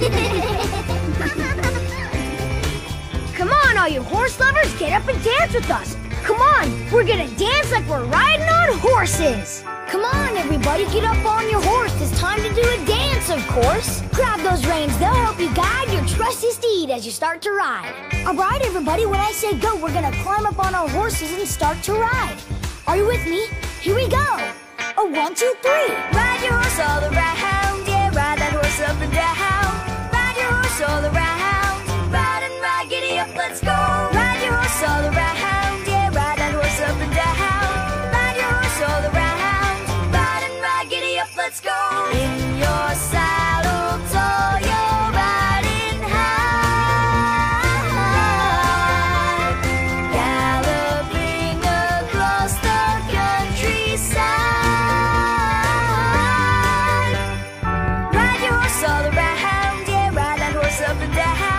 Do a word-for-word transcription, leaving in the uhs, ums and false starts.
Come on, all you horse lovers, get up and dance with us. Come on, we're gonna dance like we're riding on horses. Come on, everybody, get up on your horse. It's time to do a dance, of course. Grab those reins, they'll help you guide your trusty steed as you start to ride. All right, everybody, when I say go, we're gonna climb up on our horses and start to ride. Are you with me? Here we go. A one, two, three. Ride your horse all around, yeah, ride that horse up and down. Ride your horse all around, ride and ride, giddy up, let's go. Ride your horse all around, yeah, ride that horse up and down. Ride your horse all around, ride and ride, giddy up, let's go. In your saddle, tall, you're riding high, galloping across the countryside. Ride your horse all around, yeah, ride that horse up and down.